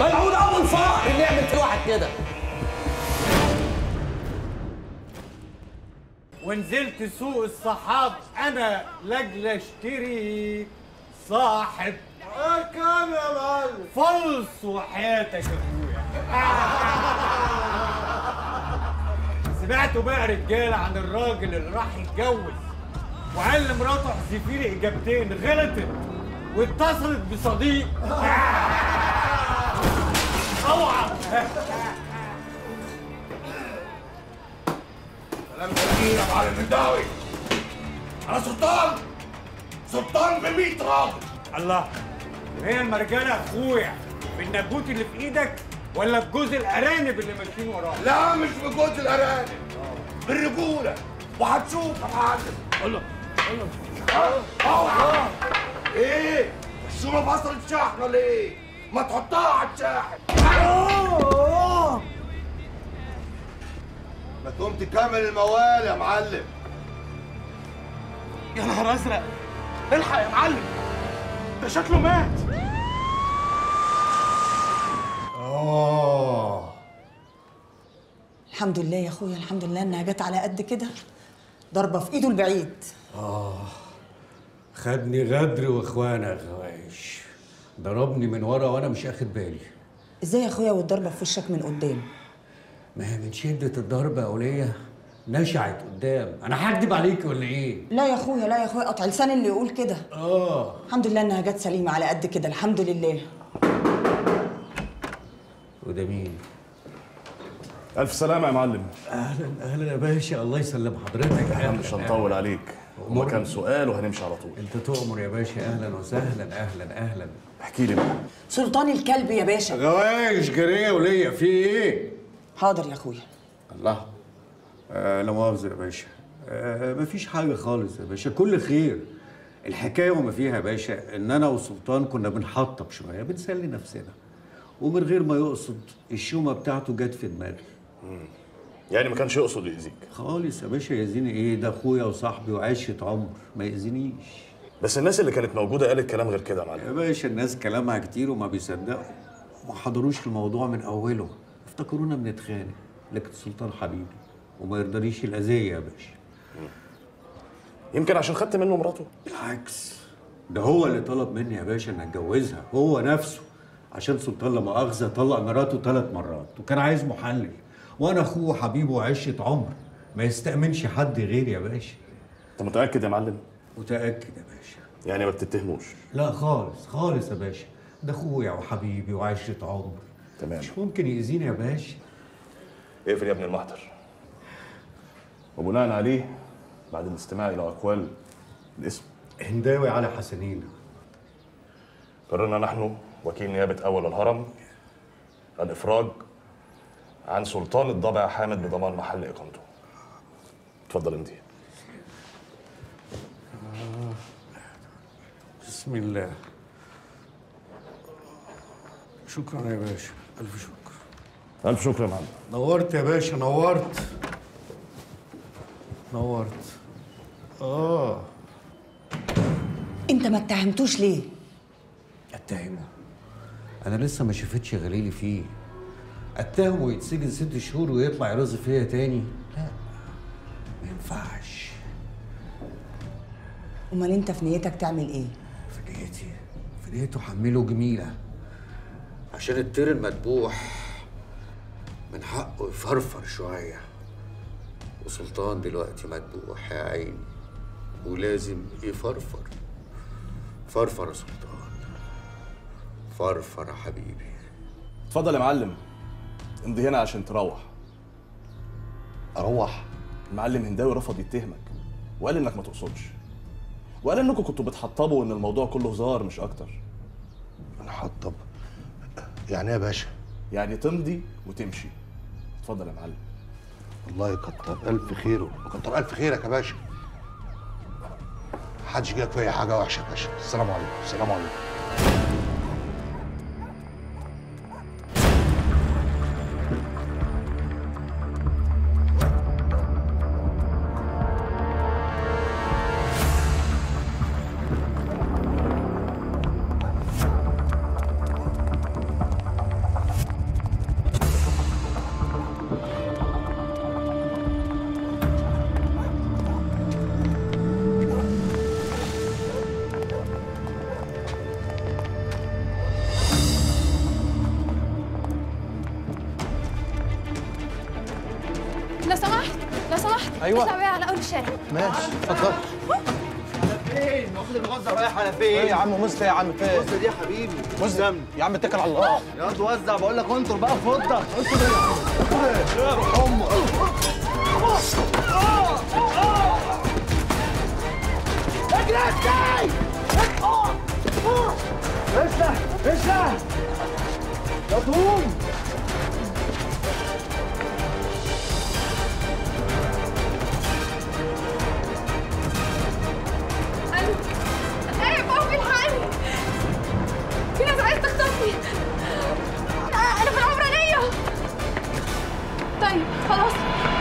ملعون ابو الفقر اللي يعمل في الواحد كده. ونزلت سوق الصحاب انا لاجل اشتري صاحب كام يا معلم؟ فلس وحياتك يا اخويا. سمعتوا بقى رجاله عن الراجل اللي راح يتجوز وقال لمراته احذفي لي اجابتين، غلطت واتصلت بصديق. اوعى. كلام جميل يا معلم الداوي. انا سلطان ب100 راجل. الله، وهي المرجله يا اخويا في النبوت اللي في ايدك ولا في جوز الارانب اللي ماشيين وراك؟ لا مش في جوز الارانب، بالرجوله، وهتشوف يا معلم. الله اوعى. ايه؟ الشومه فصلت شحنه ليه؟ ما تحطها على الشاحن. ما تقوم تكمل الموال يا معلم. يا نهار ازرق، الحق يا معلم، ده شكله مات. الحمد لله يا اخويا، الحمد لله انها جت على قد كده، ضربه في ايده البعيد. خدني غدر واخوانا غوايش، ضربني من ورا وانا مش اخد بالي. ازاي يا اخويا والضربه في وشك من قدام؟ ما هي من شده الضربه يا وليه نشعت قدام. انا هكدب عليك ولا ايه؟ لا يا اخويا، لا يا اخويا، قطع لسان اللي يقول كده. الحمد لله انها جت سليمه على قد كده، الحمد لله. وده مين؟ الف سلامه يا معلم. اهلا اهلا يا باشا، الله يسلم حضرتك. احنا مش هنطول عليك، هو كان سؤال وهنمشي على طول. انت تؤمر يا باشا. اهلا وسهلا. اهلا اهلا. احكي لي بقى. سلطان الكلب يا باشا. غوايش جريه وليه في ايه؟ حاضر يا اخويا. الله. لا مؤاخذة يا باشا. مفيش حاجة خالص يا باشا، كل خير. الحكاية وما فيها يا باشا إن أنا وسلطان كنا بنحطب شوية، بنسلي نفسنا. ومن غير ما يقصد الشومة بتاعته جت في دماغي. يعني ما كانش يقصد يأذيك؟ خالص يا باشا. يأذيني إيه؟ ده أخويا وصاحبي وعشرة عمر، ما يأذينيش. بس الناس اللي كانت موجودة قالت كلام غير كده يا معلم. يا باشا الناس كلامها كتير وما بيصدقوا، ما حضروش الموضوع من أوله، افتكرونا بنتخانق، لكن سلطان حبيبي وما يرضانيش الأذية يا باشا. يمكن عشان خدت منه مراته؟ بالعكس، ده هو اللي طلب مني يا باشا ان اتجوزها، هو نفسه. عشان سلطان لا مؤاخذة طلق مراته 3 مرات وكان عايز محلل، وانا اخوه وحبيبه وعشرة عمر، ما يستأمنش حد غيري يا باشا. انت متأكد يا معلم؟ متأكد يا باشا. يعني ما بتتهموش؟ لا خالص خالص يا باشا، ده اخويا وحبيبي وعشرة عمر. تمام. مش ممكن يأذيني يا باشا. اقفل يا ابن المحضر. وبناء عليه بعد الاستماع الى اقوال الاسم هنداوي على حسنين، قررنا نحن وكيل نيابه اول الهرم الافراج عن سلطان الضبع حامد بضمان محل اقامته. اتفضل انت. بسم الله. شكرا يا باشا، الف شكر. الف شكر يا معلم. نورت يا باشا، نورت نورت. انت ما اتهمتوش ليه؟ اتهمه؟ انا لسه ما شفتش غليلي فيه. اتهمه يتسجن 6 شهور ويطلع يرز فيا تاني؟ لا، ما ينفعش. امال انت في نيتك تعمل ايه؟ في نيته حمله جميله، عشان الطير المذبوح من حقه يفرفر شويه، وسلطان دلوقتي مذبوح يا عيني ولازم يفرفر. فرفر يا سلطان، فرفر يا حبيبي. اتفضل يا معلم، امضي هنا عشان تروح. اروح؟ المعلم هنداوي رفض يتهمك وقال انك ما تقصدش، وقال انكم كنتوا بتحطبوا وان الموضوع كله هزار مش اكتر. نحطب؟ يعني ايه يا باشا؟ يعني تمضي وتمشي. اتفضل يا معلم. الله يكتر الف خيره، يكتر الف خيرك يا باشا. محدش يجيلك في اي حاجه وحشه يا باشا. السلام عليكم. السلام عليكم. لو سمحت لو سمحت أيوة. اطلع بيا على اول الشارع. ماشي اتفضل. فين؟ المفروض الغزه رايح على فين؟ ايه يا عم مصطفى يا عم فين؟ الغزه دي يا حبيبي مسلم يا عم اتكل على الله. يا واد وزع بقول لك انطر بقى فضه انطر يا روح امك. اجري ازاي؟ اسلح اسلح يا طوم. ايه يا بابا الحقني، في ناس عايزه تخطفني. انا في العمرانيه. طيب خلاص.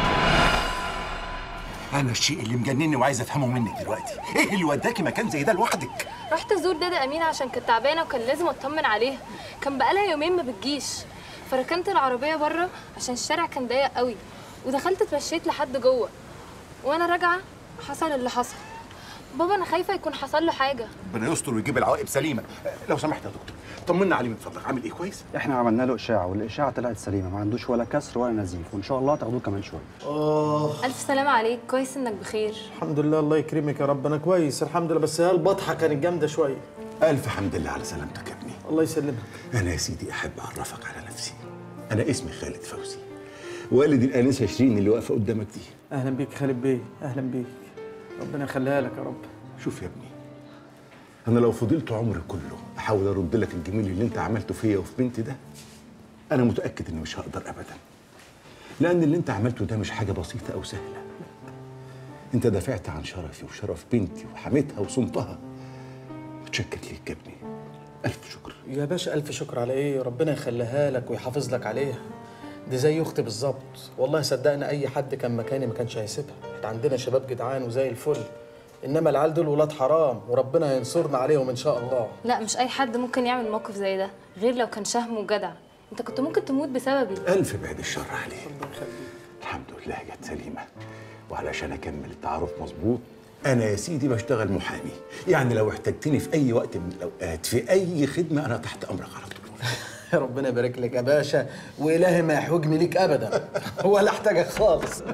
أنا الشيء اللي مجنني وعايز أفهمه منك دلوقتي، إيه اللي وداكي مكان زي ده لوحدك؟ رحت ازور دادا امينه عشان كانت تعبانه وكان لازم اطمن عليها. كان بقالها يومين ما بتجيش، فركنت العربيه بره عشان الشارع كان ضيق قوي، ودخلت اتمشيت لحد جوه. وانا راجعه حصل اللي حصل. بابا انا خايفه يكون حصل له حاجه. ربنا يستر ويجيب العواقب سليمة. لو سمحت يا دكتور طمنا عليه من فضلك، عامل إيه كويس؟ احنا عملنا له اشعه والاشعه طلعت سليمه، ما عندوش ولا كسر ولا نزيف، وان شاء الله تاخدوه كمان شويه. الف سلامه عليك، كويس انك بخير. الحمد لله الله يكرمك يا رب، انا كويس الحمد لله، بس هي البطحه كانت جامده شويه. ألف حمد لله على سلامتك يا ابني. الله يسلمك. أنا يا سيدي أحب أعرفك على نفسي. أنا اسمي خالد فوزي، والد الآنسة شيرين اللي واقفة قدامك دي. اهلا بيك خالد بيه، اهلا بيك، ربنا يخليها لك يا رب. شوف يا ابني، أنا لو فضلت عمري كله أحاول أرد لك الجميل اللي أنت عملته فيا وفي بنتي ده، أنا متأكد إني مش هقدر أبدا. لأن اللي أنت عملته ده مش حاجة بسيطة أو سهلة. أنت دافعت عن شرفي وشرف بنتي وحميتها وصمتها. متشكر ليك يا ابني، ألف شكر. يا باشا الف شكر على ايه، ربنا يخليها لك ويحافظ لك عليها. دي زي اختي بالظبط، والله صدقنا اي حد كان مكاني ما كانش هيسيبها. احنا عندنا شباب جدعان وزي الفل، انما العيال دول ولاد حرام وربنا ينصرنا عليهم ان شاء الله. لا مش اي حد ممكن يعمل موقف زي ده، غير لو كان شهم وجدع. انت كنت ممكن تموت بسببي. ألف بعد الشر عليه. الحمد لله جت سليمة. وعلشان أكمل التعارف مظبوط، أنا يا سيدي بشتغل محامي، يعني لو احتجتني في أي وقت من الأوقات في أي خدمة أنا تحت أمرك على طول. ربنا يبارك لك يا باشا، والهي ما يحوجني ليك ابدا ولا احتاجك خالص.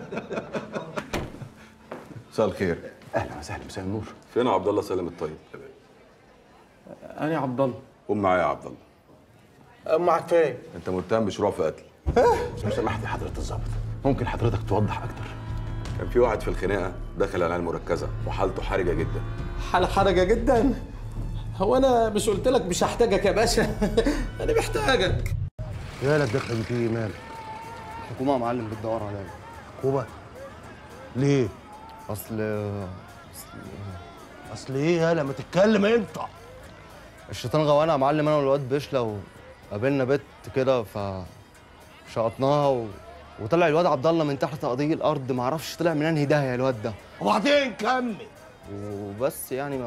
مساء الخير. أهلا وسهلا، مساء النور. فين عبد الله سالم الطيب؟ انا يا عبد الله. قوم معايا يا عبد الله. معاك فين؟ انت متهم بشروع في قتل. لو سمحت يا حضرة الظابط، ممكن حضرتك توضح أكتر؟ كان في واحد في الخناقه داخل العنايه المركزه وحالته حرجه جدا. حالة حرجة جدا؟ هو انا مش قلت لك مش هحتاجك يا باشا؟ انا محتاجك. يا لا الدخله دي فيه مالك؟ الحكومه يا معلم بتدور عليا. حكومه؟ ليه؟ اصل اصل ايه يالا ما تتكلم انت؟ الشيطان غوانا يا معلم، انا والواد بشلة وقابلنا بنت كده شقطناها وطلع الواد عبد الله من تحت تقضية الارض، ما اعرفش طلع من انهي داهيه الواد ده. وبعدين كمل. وبس يعني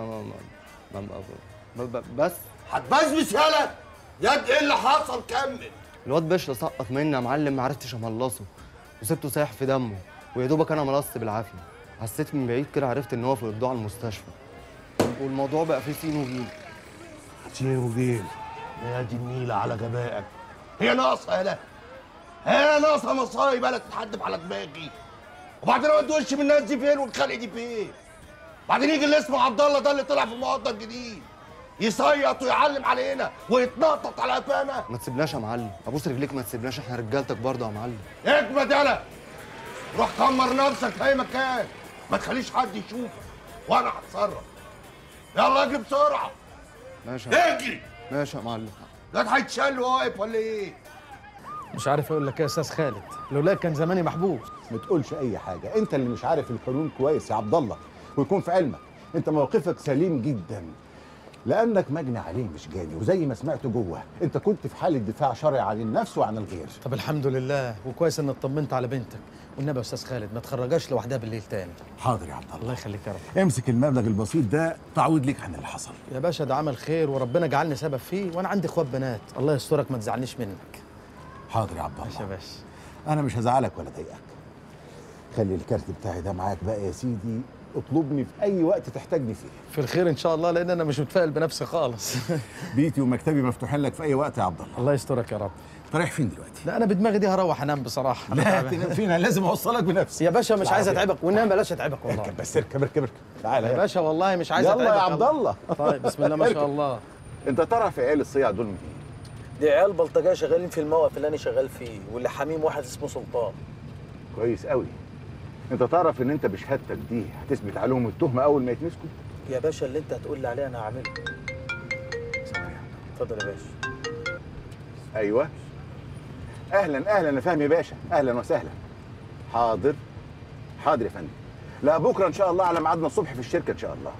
بس هتبسبس يالا؟ ياد ايه اللي حصل؟ كمل. الواد بشلة سقط مني يا معلم، ما عرفتش املصه وسبته سايح في دمه، ويا دوبك انا ملصت بالعافيه. حسيت من بعيد كده، عرفت ان هو في ابداع المستشفى، والموضوع بقى فيه سين وجيم. سين وجيم؟ يا دي النيله على غبائك. هي ناقصه يالا؟ هي ناقصه مصايب يالا تتحدف على دماغي؟ وبعدين اودي وشي من الناس دي فين والخلق دي فين؟ بعدين يجي اللي اسمه عبد الله ده اللي طلع في المقدم الجديد يصيط ويعلم علينا ويتنطط على قفانا. ما تسيبناش يا معلم، ابوس رجليك ما تسيبناش، احنا رجالتك برضه يا معلم. اجمد يالا، روح كمر نفسك في اي مكان، ما تخليش حد يشوفك وانا هتصرف. يلا اجري بسرعه. ماشي اجري. ماشي يا معلم. ده هيتشال واقف ولا ايه؟ مش عارف اقول لك ايه يا استاذ خالد، لولاك كان زماني محبوس. ما تقولش اي حاجه، انت اللي مش عارف القانون كويس يا عبد الله، ويكون في علمك انت موقفك سليم جدا، لانك مجني عليه مش جاني، وزي ما سمعت جوه انت كنت في حاله دفاع شرعي عن النفس وعن الغير. طب الحمد لله، وكويس ان اطمنت على بنتك، والنبي يا استاذ خالد ما تخرجهاش لوحدها بالليل تاني. حاضر يا عبد الله. الله يخليك يا رب. امسك المبلغ البسيط ده تعويض ليك عن اللي حصل. يا باشا ده عمل خير وربنا جعلني سبب فيه، وانا عندي اخوات بنات، الله يسترك ما تزعلنيش منك. حاضر يا عبد الله. ماشي يا باشا. انا مش هزعلك ولا اضايقك. خلي الكارت بتاعي ده معاك بقى يا سيدي، اطلبني في اي وقت تحتاجني فيه. في الخير ان شاء الله، لان انا مش متفائل بنفسي خالص. بيتي ومكتبي مفتوحين لك في اي وقت يا عبد الله. الله يسترك يا رب. رايح فين دلوقتي؟ لا انا بدماغي دي هروح انام بصراحه. لا تنام فين؟ انا لازم اوصلك بنفسي. يا باشا مش عايز اتعبك، والنبي بلاش اتعبك والله. اركب بس، اركب اركب اركب. تعالى يا باشا والله مش عايز اتعبك. يلا يا عبد الله. طيب بسم الله ما شاء الله. انت تعرف عيال الصيع دول مين؟ دي عيال بلطجيه شغالين في الموقف اللي انا شغال فيه، واللي حميم واحد اسمه سلطان. كويس قوي. انت تعرف ان انت بشهادتك دي هتثبت عليهم التهمه اول ما يتمسكوا؟ يا باشا اللي انت هتقول لي عليه انا هعمله. اتفضل يا باشا. ايوه اهلا اهلا يا فهمي باشا، اهلا وسهلا. حاضر حاضر يا فندم. لا بكره ان شاء الله على ميعادنا الصبح في الشركه ان شاء الله.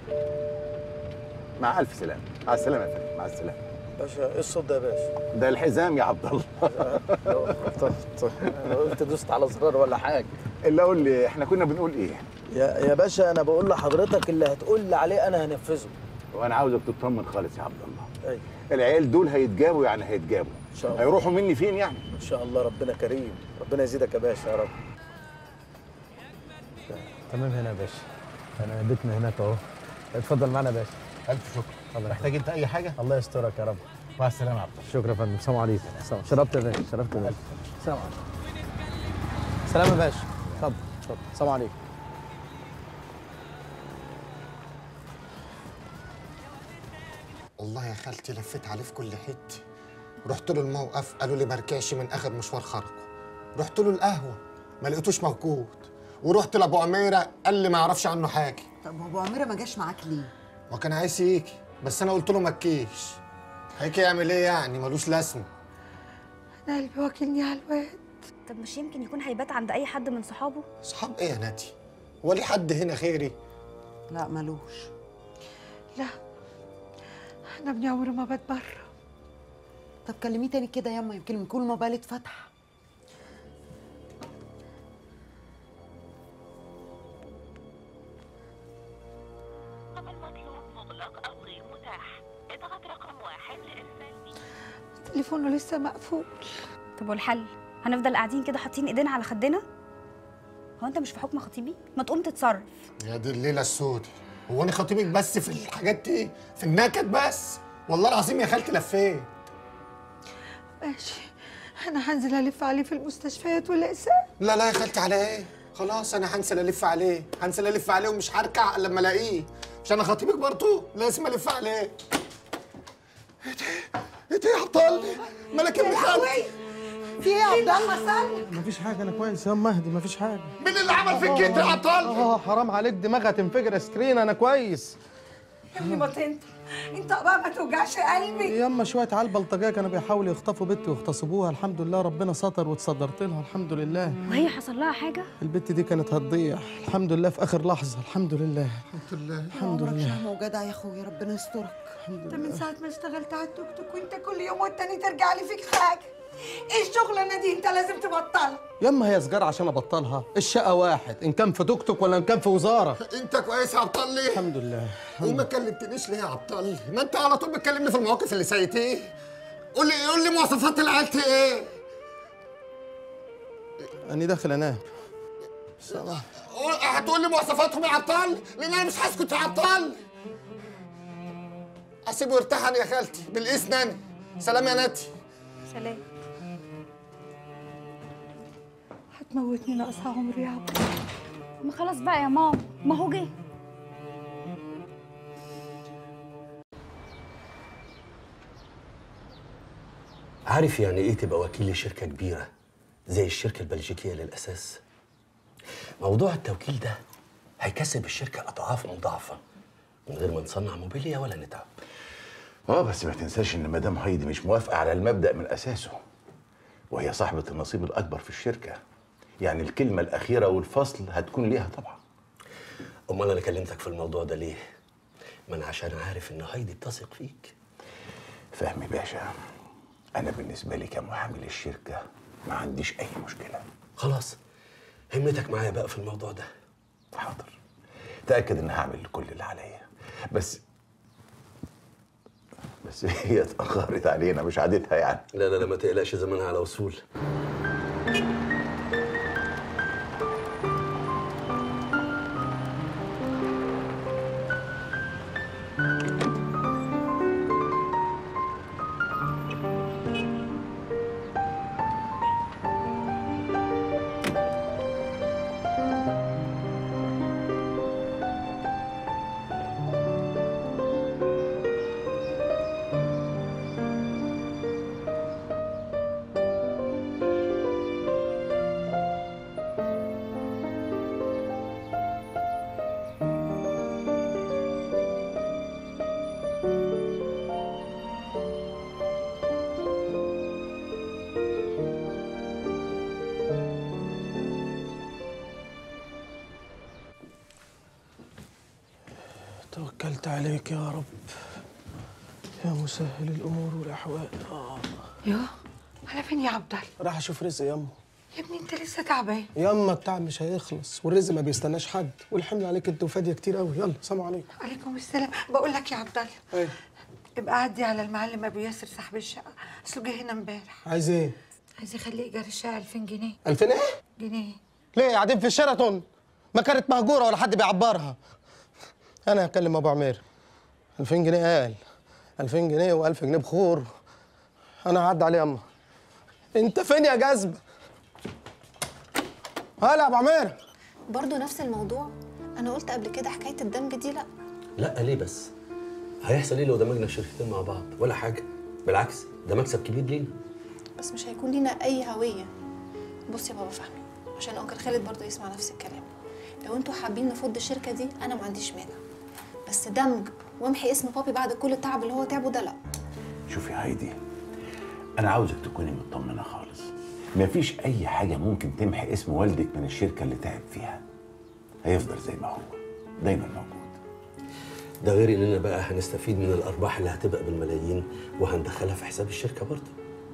مع الف سلامه. مع السلامه يا فندم، مع السلامه. باشا ايه الصوت ده يا باشا؟ ده الحزام يا عبد الله. انا قلت دوست على زرار ولا حاجه. اللي اقول لي احنا كنا بنقول ايه؟ يا باشا انا بقول لحضرتك اللي هتقول لي عليه انا هنفذه. وانا عاوزك تطمن خالص يا عبد الله. ايوه العيال دول هيتجابوا، يعني هيتجابوا ان شاء الله. هيروحوا مني فين يعني؟ ان شاء الله. ربنا كريم، ربنا يزيدك يا باشا يا رب. تمام هنا يا باشا، انا بيتنا هناك اهو. اتفضل معانا يا باشا. الف شكر. محتاج انت اي حاجه؟ الله يسترك يا رب. مع السلامه يا عبد الله. شكرا يا فندم. السلام عليكم. شرفت يا باشا، شرفت يا باشا. السلام عليكم. سلام يا باشا. اتفضل اتفضل. السلام عليكم. والله يا خالتي لفيت عليه في كل حته. رحت له الموقف قالوا لي مركعش من اخر مشوار خرجه. رحت له القهوه ما لقيتوش موجود. ورحت لابو عميره قال لي ما يعرفش عنه حاجه. طب ابو عميره ما جاش معاك ليه؟ ما كان عايز يجي بس انا قلت له ما تجيش. هيجي يعمل ايه يعني؟ ملوش لازمه. انا قلبي واكلني على الواد. طب مش يمكن يكون هيبات عند اي حد من صحابه؟ صحاب ايه يا ناتي؟ هو ليه حد هنا غيري؟ لا ملوش. لا انا ابني عمره ما بات بره. طب كلميه تاني كده ياما، يمكن يكون الموبايل اتفتح. تليفونه لسه مقفول. طب والحل؟ هنفضل قاعدين كده حاطين ايدينا على خدنا؟ هو انت مش في حكم خطيبي؟ ما تقوم تتصرف. يا دي الليله السوداء، هو انا خطيبك بس في الحاجات دي؟ في النكد بس؟ والله العظيم يا خالتي لفيت. ماشي انا هنزل الف عليه في المستشفيات والاقسام. لا لا يا خالتي على ايه؟ خلاص انا هنزل الف عليه، هنزل الف عليه ومش هركع الا لما الاقيه. مش انا خطيبك برضه؟ لازم الف عليه. ايه ده؟ ايه ده يا عبطال؟ مالك يا ابن خالتي؟ في ايه يا عبد الله حصل؟ مفيش حاجه، انا كويس يا ام مهدي، مفيش حاجه. مين اللي عمل فيك كده يا عبطال؟ حرام عليك، دماغها تنفجر يا سكرين، انا كويس. يا ابني بطل انت بقى ما توجعش قلبي. ياما شويه عيال بلطجيه كانوا بيحاولوا يخطفوا بنتي ويغتصبوها، الحمد لله ربنا ستر واتصدرت لها الحمد لله. وهي حصل لها حاجه؟ البت دي كانت هتضيع، الحمد لله في اخر لحظه، الحمد لله. الحمد لله. الحمد لله. شهم وجدع يا اخويا، ربنا يسترك. انت من ساعه ما اشتغلت على التوك توك وانت كل يوم والتاني ترجع لي فيك حاجه. ايه الشغلانه دي؟ انت لازم تبطلها. ياما هي سجارة عشان ابطلها، الشقه واحد ان كان في توك توك ولا ان كان في وزاره. انت كويس يا عبطال؟ الحمد لله. وما كلمتنيش ليه يا عبطال؟ ما انت على طول بتكلمني في المواقف اللي سيتيه. قول لي مواصفات العيال ايه؟ اني داخل انام. هتقول لي مواصفاتهم يا عبطال؟ لان انا مش هسكت يا عبطال. اسيبه يرتاح يا خالتي بالاذن انا. سلام يا ناتي. سلام. هتموتني ناقصها عمري يا عبد. ما خلاص بقى يا ماما، ما هو جه. عارف يعني ايه تبقى وكيل لشركه كبيره زي الشركه البلجيكيه للاساس؟ موضوع التوكيل ده هيكسب الشركه اضعاف مضاعفه من غير ما نصنع موبيليا ولا نتعب. بس ما تنساش ان مدام هايدي مش موافقه على المبدأ من اساسه، وهي صاحبة النصيب الاكبر في الشركه، يعني الكلمه الاخيره والفصل هتكون ليها طبعا. امال انا كلمتك في الموضوع ده ليه؟ ما انا عشان عارف ان هايدي بتثق فيك. فهمي باشا، انا بالنسبه لي كمحامي للشركه ما عنديش اي مشكله. خلاص همتك معايا بقى في الموضوع ده. حاضر، تاكد ان هعمل كل اللي عليا. بس هي اتاخرت علينا، مش عادتها يعني. لا لا لا ما تقلقش، زمانها على وصول. عليك يا رب يا مسهل الامور والاحوال. يوه على فين يا عبد الله؟ راح اشوف رزق يما. يا ابني انت لسه تعبان. يما التعب مش هيخلص والرزق ما بيستناش حد والحمل عليك انت وفاديه كتير قوي. يلا سلام عليكم. عليكم السلام. بقول لك يا عبد الله ايه؟ ابقى عدي على المعلم ابو ياسر صاحب الشقه، اصله جه هنا امبارح. عايز ايه؟ عايز يخلي ايجار الشقه 2000 جنيه. 2000 ايه؟ جنيه. ليه قاعدين في الشيراتون؟ ما كانت مهجوره ولا حد بيعبرها. انا هكلم ابو عمير. 2000 جنيه قال 2000 جنيه و1000 جنيه بخور. انا هعدي عليه يما. انت فين يا جذب؟ هلا يا ابو عمير. برضه نفس الموضوع. انا قلت قبل كده حكايه الدمج دي لا. لا ليه بس؟ هيحصل ايه لو دمجنا الشركتين مع بعض؟ ولا حاجه، بالعكس ده مكسب كبير لينا. بس مش هيكون لينا اي هويه. بص يا بابا فهمي، عشان انكل خالد برضه يسمع نفس الكلام. لو انتوا حابين نفض الشركه دي انا ما عنديش مانع، بس دمج وامحي اسم بابي بعد كل التعب اللي هو تعبه ده لا. شوفي يا هايدي، انا عاوزك تكوني مطمنه خالص. مفيش اي حاجه ممكن تمحي اسم والدك من الشركه اللي تعب فيها. هيفضل زي ما هو دايما موجود. ده غير اننا بقى هنستفيد من الارباح اللي هتبقى بالملايين وهندخلها في حساب الشركه برضه.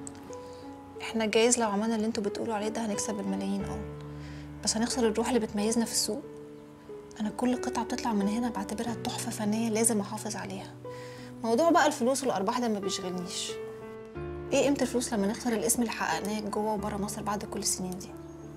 احنا جايز لو عملنا اللي انتوا بتقولوا عليه ده هنكسب الملايين بس هنخسر الروح اللي بتميزنا في السوق. انا كل قطعه بتطلع من هنا بعتبرها تحفه فنيه لازم احافظ عليها. موضوع بقى الفلوس والارباح ده ما بيشغلنيش. ايه قيمه الفلوس لما نخسر الاسم اللي حققناه جوه وبره مصر بعد كل السنين دي؟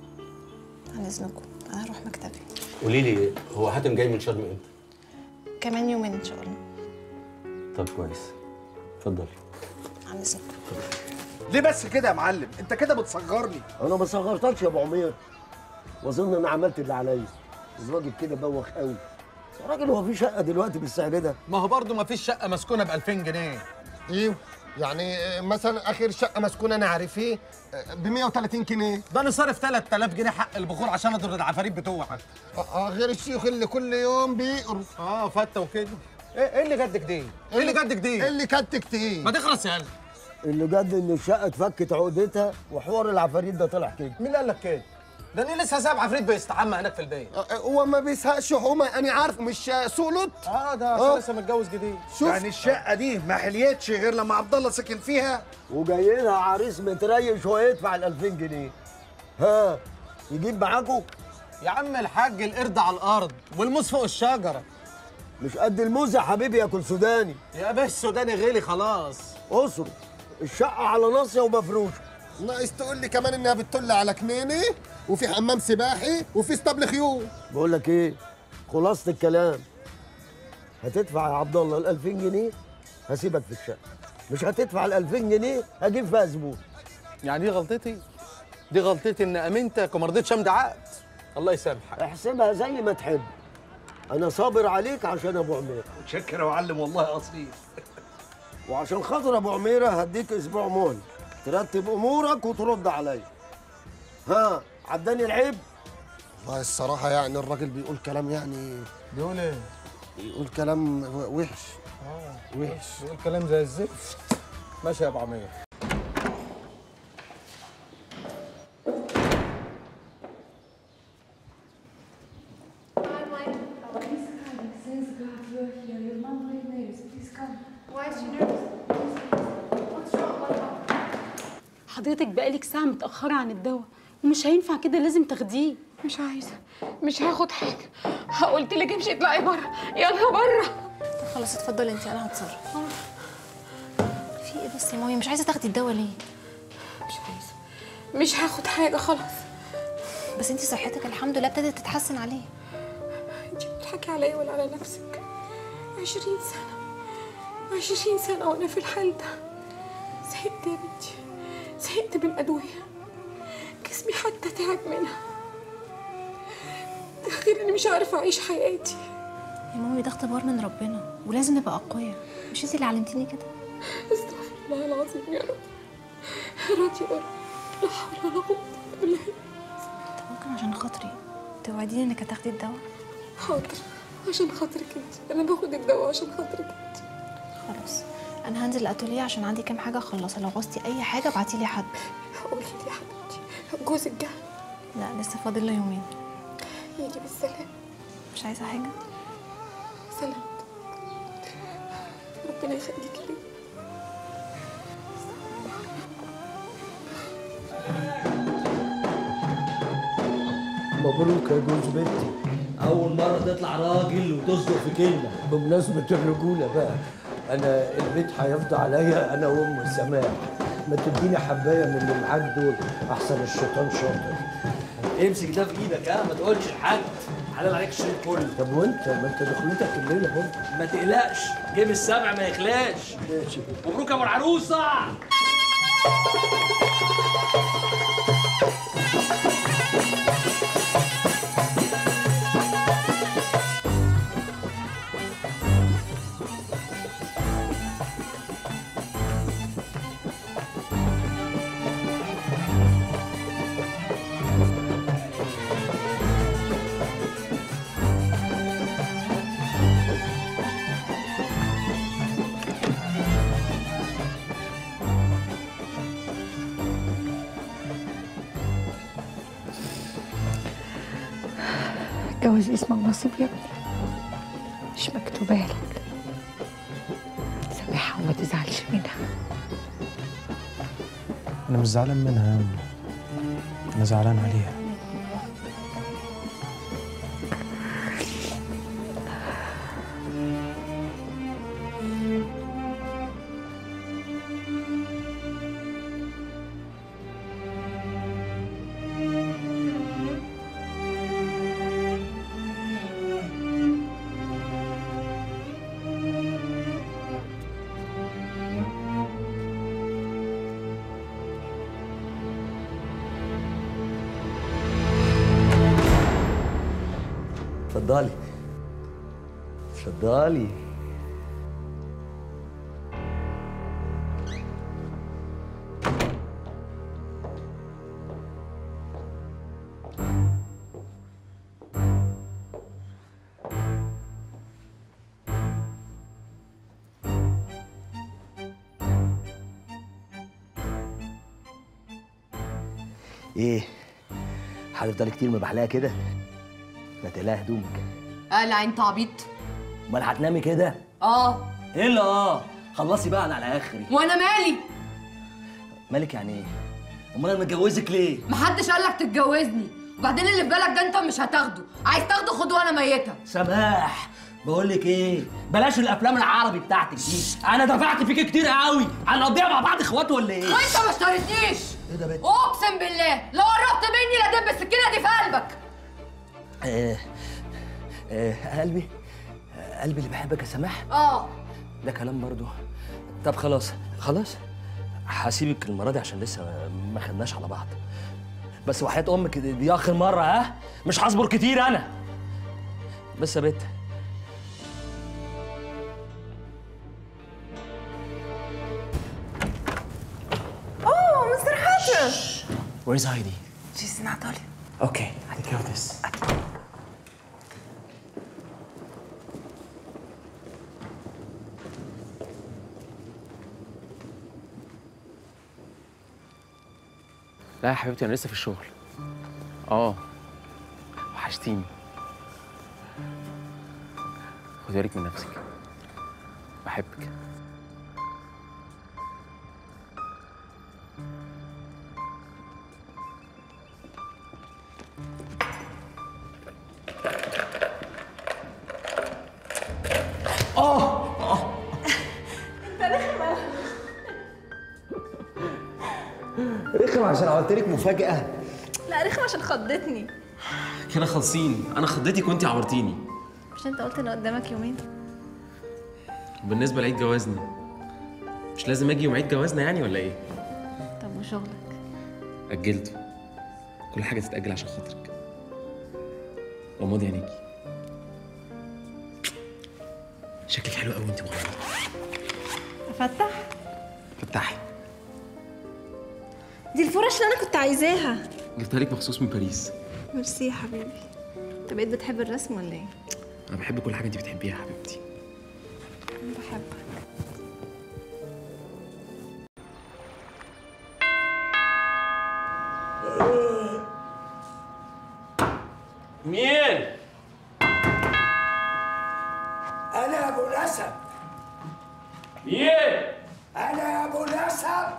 عن اذنكم انا هروح مكتبي. قولي لي هو حاتم جاي من شرم امتى؟ كمان يومين ان شاء الله. طب كويس، اتفضلي. عن اذنكم. ليه بس كده يا معلم؟ انت كده بتصغرني. انا ما صغرتكش يا ابو عمير، واظن انا عملت اللي عليا. الراجل كده بوخ قوي. يا راجل هو في شقه دلوقتي بالسعر ده؟ ما هو برضه ما فيش شقه مسكونه ب 2000 جنيه. ايوه يعني مثلا اخر شقه مسكونه انا عارف ايه ب 130 جنيه. ده انا صارف 3000 جنيه حق البخور عشان اضرب العفاريت بتوعك. غير الشيوخ اللي كل يوم بيقروا. فته وكده. ايه اللي جدك دي؟ ايه اللي جدك دي؟ ايه اللي كدك دي؟ ما تخرس يا قلبي. اللي جد ان الشقه اتفكت عقدتها وحوار العفاريت ده طلع كده. مين اللي قال لك كده؟ ده انا لسه سايب عفريت بيستحمى هناك في البيت. هو ما بيسهقش حومه، انا عارف مش سوق لط. ده عشان لسه متجوز جديد. شوف يعني الشقه دي ما حليتش غير لما عبد الله سكن فيها. وجاي لها عريس متريش ويدفع ال 2000 جنيه. ها يجيب معاكوا؟ يا عم الحاج القرد على الارض والموز فوق الشجره. مش قد الموز يا حبيبي ياكل سوداني. يا باشا السوداني غالي خلاص. اصرف الشقه على ناصيه ومفروشه. ناقص تقول لي كمان انها بتطل على كنينه وفي حمام سباحي وفي اسطبل خيول. بقول لك ايه، خلاصه الكلام هتدفع يا عبد الله ال 2000 جنيه هسيبك في الشقه. مش هتدفع ال 2000 جنيه هجيب فيها زبون. يعني دي غلطتي؟ دي غلطتي ان امنتك وما رضيتش امضي عقد. الله يسامحك. احسبها زي ما تحب. انا صابر عليك عشان ابو عمير. متشكر يا معلم والله اصيل. وعشان خاطر ابو عميره هديك اسبوع مهله ترتب امورك وترد عليا. ها عداني العيب؟ والله الصراحه يعني الراجل بيقول كلام يعني. بيقول ايه؟ بيقول كلام وحش. وحش. بيقول كلام زي الزفت. ماشي يا ابو عمير. حضرتك بقالك ساعة متأخرة عن الدواء ومش هينفع كده، لازم تاخديه. مش عايزة، مش هاخد حاجة. قلت لك امشي اطلعي بره، يلا بره. طب خلاص اتفضلي انت، انا هتصرف. في ايه بس يا مامي؟ مش عايزة تاخدي الدواء ليه؟ مش عايزة، مش هاخد حاجة خلاص. بس انت صحتك الحمد لله ابتدت تتحسن عليه. انت بتضحكي عليا ولا على نفسك؟ 20 سنة وانا في الحال ده. زهقت يا بنتي، زهقت بالأدوية. جسمي حتى تعب منها. ده غير اني مش عارفة اعيش حياتي. يا مامي ده اختبار من ربنا ولازم نبقى أقوياء. مش انت اللي علمتيني كده؟ استغفر الله العظيم يا رب. راضي يا رب، لا حول ولا قوة إلا بالله. طب ممكن عشان خاطري توعديني انك هتاخدي الدواء؟ حاضر، عشان خاطرك انت. انا باخد الدواء عشان خاطرك انت. خلاص انا هنزل الاتوليه عشان عندي كام حاجه اخلصها. لو عوزتي اي حاجه ابعتي لي حد. قولي لي يا حبيبتي، جوزك جه؟ لا لسه فاضل له يومين. يجي بالسلامه. مش عايزه حاجه؟ سلامتك. ربنا يخليك لي. مبروك يا جوز بنتي. أول مرة تطلع راجل وتصدق في كلمة. بمناسبة الرجولة بقى، أنا البيت هيفضى عليا أنا وأم سماح. ما تديني حباية من اللي معاك دول أحسن الشيطان شاطر. امسك ده في إيدك ما تقولش لحد. حلال عليك الشيء كله. طب وأنت ما أنت دخلتك الليلة برضه. ما تقلقش، جيب السبع ما يخلاش. ماشي. مبروك يا أبو العروسة. الجواز اسمك نصيب يا ابني، مش مكتوبة لك. سامحها وما تزعلش منها. انا مش زعلان منها يا أمي. انا زعلان عليها. اتفضلي اتفضلي. ايه هتفضلي كتير مبحلقه كده؟ ما تقلقي هدومك. قلع انت عبيط. امال هتنامي كده؟ ايه اللي خلصي بقى انا على اخري. وانا مالي؟ مالك يعني ايه؟ امال انا متجوزك ليه؟ محدش قالك تتجوزني، وبعدين اللي في بالك ده انت مش هتاخده، عايز تاخده خده وانا ميته. سماح بقول لك ايه، بلاش الافلام العربي بتاعتك دي. انا دفعت فيك كتير قوي، هنقضيها مع بعض اخوات ولا ايه؟ وانت ما اشتريتنيش. ايه ده بنت؟ اقسم بالله لو قربت مني لا دب السكينه دي في قلبك. قلبي اللي بحبك يا سماح. ده كلام برضو. طب خلاص هسيبك المره دي عشان لسه ما خدناش على بعض. بس وحياة امك دي اخر مره مش هصبر كتير انا. بس يا بت مستر حاتم. Where's Heidi? She's in Anatolia. Okay, I take care of this. لا يا حبيبتي انا لسه في الشغل. وحشتيني. خدي بالك من نفسك. بحبك. رخم عشان عملت لك مفاجأة. لا رخم عشان خضتني. كده خالصين، انا خضيتك وانتي عورتيني. مش انت قلت ان قدامك يومين؟ بالنسبه لعيد جوازنا مش لازم اجي يوم عيد جوازنا يعني ولا ايه؟ طب وشغلك؟ اجلته. كل حاجه تتاجل عشان خاطرك. غمضي عينيكي. شكلك حلو قوي وانتي مغمضه. افتح؟ فتحي. دي الفرش اللي انا كنت عايزاها. جبتها لك مخصوص من باريس. ميرسي يا حبيبي. انت بقيت بتحب الرسم ولا ايه؟ انا بحب كل حاجه انتي بتحبيها يا حبيبتي. بحبك. مين؟ أنا أبو الأسد. ايه؟ انا يا ابو نسب.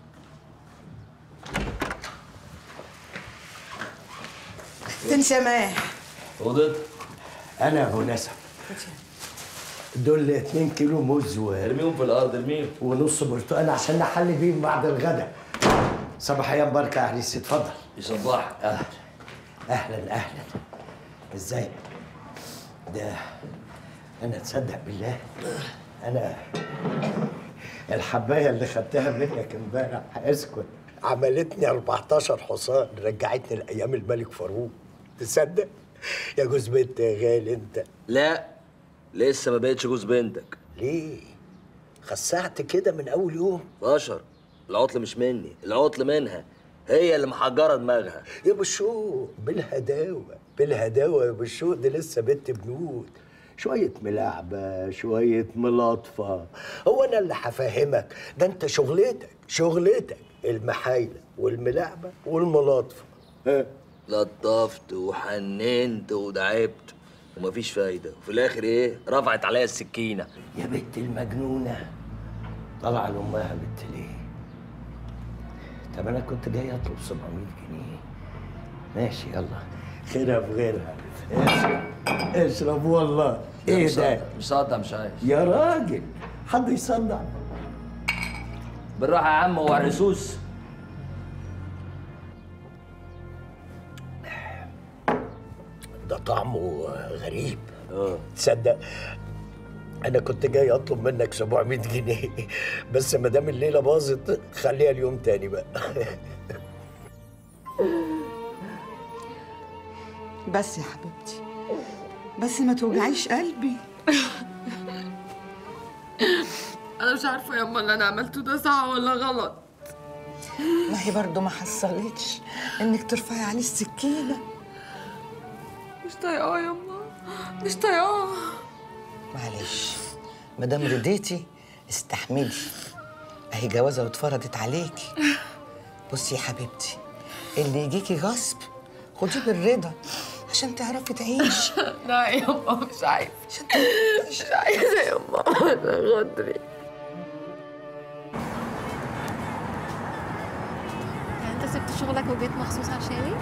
فين سماح؟ اوضتك. انا ابو نسب. دول 2 كيلو موز ارميهم في الارض، ارميهم. ونص برتقال عشان نحل بيهم بعد الغدا. صباحيا مباركه يا عريس، اتفضل. يصبحك. اهلا اهلا. ازاي؟ ده انا تصدق بالله انا الحبايه اللي خدتها منك امبارح اسكت عملتني 14 حصان، رجعتني لايام الملك فاروق. تصدق يا جوز بنت يا غالي انت؟ لا لسه ما بقتش جوز بنتك. ليه؟ خسعت كده من اول يوم؟ بشر، العطل مش مني، العطل منها، هي اللي محجره دماغها. يا بالشوق بالهداوه بالهداوه يا بالشوق، دي لسه بنت بنود، شويه ملاعبه شويه ملاطفه. هو انا اللي هفهمك؟ ده انت شغلتك المحايله والملاعبه والملاطفه. لطفت وحننت ودعبت ومفيش فايده، وفي الاخر ايه؟ رفعت عليا السكينه. يا بنت المجنونه، طلع لامها بنت ليه؟ طب انا كنت جاي اطلب 700 جنيه. ماشي يلا، خيرها في غيرها. اشرب والله. ايه ده؟ مش صدع، مش عايز يا راجل حد يصدع. بالراحه يا عم، هو الرصوص. ده طعمه غريب. تصدق انا كنت جاي اطلب منك 700 جنيه بس ما دام الليله باظت خليها اليوم تاني بقى. بس يا حبيبتي، بس ما توجعيش قلبي. انا مش عارفه يا اما اللي انا عملته ده صح ولا غلط. ما هي برضه ما حصلتش انك ترفعي عليه السكينه. مش طايقاه يا اما، مش طايقاه. معلش، ما دام رضيتي استحملي، اهي جوازه واتفرضت عليكي. بصي يا حبيبتي، اللي يجيكي غصب خديه بالرضا عشان تعرفي تعيشي. لا يا اما مش عايزه، مش عايزه يا اما، انا غدري. يعني انت سبت شغلك وجيت مخصوص عشاني؟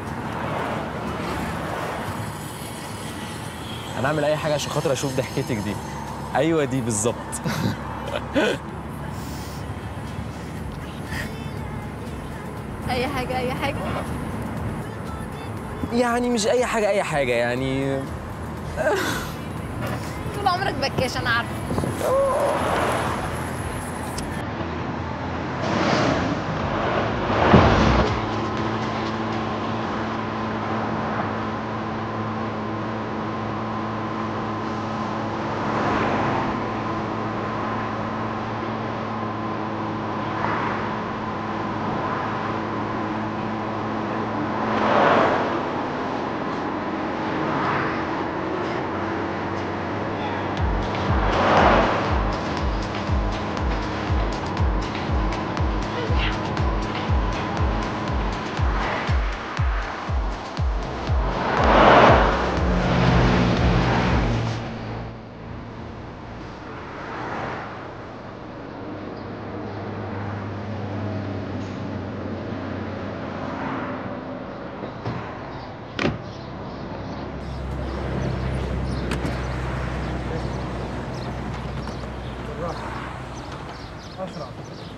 انا اعمل اي حاجه عشان خاطر اشوف ضحكتك دي. ايوه دي بالظبط. اي حاجه اي حاجه يعني مش اي حاجه اي حاجه يعني. طول عمرك بكاش انا عارفه. اسرع.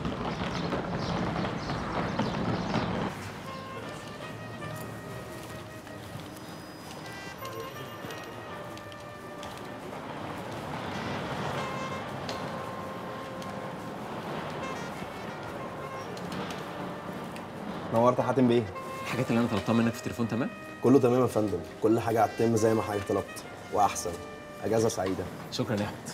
نورت يا حاتم بيه. الحاجات اللي انا طلبتها منك في التليفون تمام؟ كله تمام يا فندم، كل حاجه هتتم زي ما حضرتك طلبت واحسن. اجازه سعيده. شكرا يا احمد.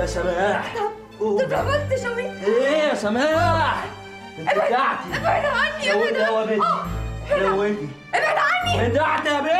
سماح. انت اتهبلت شوي. ايه يا سماح؟ انت بتاعتي. ابعد عني، ابعد يا بنتي. حلوتي. ابعد عني. بتاعتي يا بنتي.